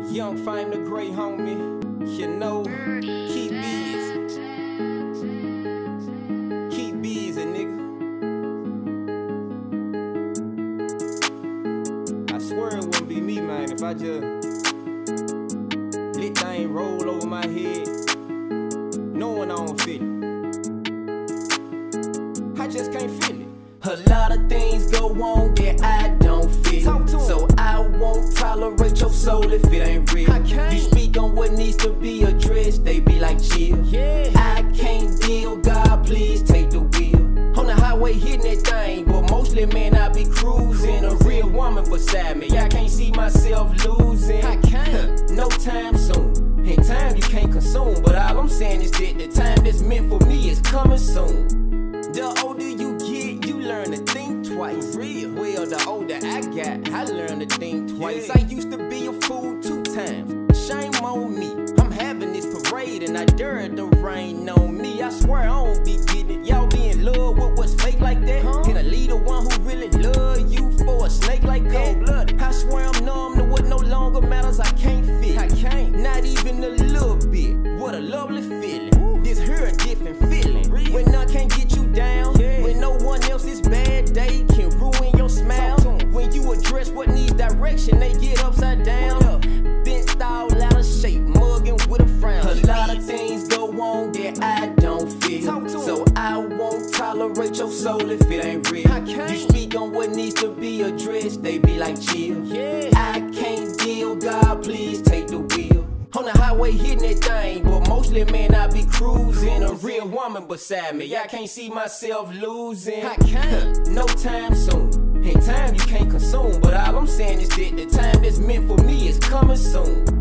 Young Fame the great homie, you know, keep busy. Keep busy, nigga. I swear it wouldn't be me, man, if I just let things roll over my head, knowing I don't feel it. I just can't feel it. A lot of things go on that I don't feel, so I won't tolerate your soul if it ain't real. You speak on what needs to be addressed, they be like chill. I can't deal, God please take the wheel. On the highway hitting that thing, but mostly man I be cruising. A real woman beside me, I can't see myself losing. I can't, no time soon. In time you can't consume, but all I'm saying is that the time that's meant for me is coming soon. The older you get, you learn to think twice. Real. Well, the older I got, I learned to think twice. I used to be a fool 2 times. Shame on me. I'm having this parade and I dare the rain on me. I swear I don't be getting it. Y'all be in love with what's fake like that? Can I lead the one who really love you for a snake like that? Cold-blooded. I swear I'm numb to what no longer matters. I can't feel it. I can't. Not even a little bit. What a lovely feeling. Ooh. This here a different feeling. Real. When none can't get you down, when no one else's bad day can ruin your smile. When you address what needs direction, they get upside down. Bent all out of shape, mugging with a frown. A lot of things go on that I don't feel, so I won't tolerate your soul if it ain't real. You speak on what needs to be addressed, they be like chill. I can't deal, God please take the wheel. On the highway hitting that thing, but mostly man I be cruising. A real woman beside me, I can't see myself losing. I can't, no time soon. In time you can't consume, but all I'm saying is that the time that's meant for me is coming soon.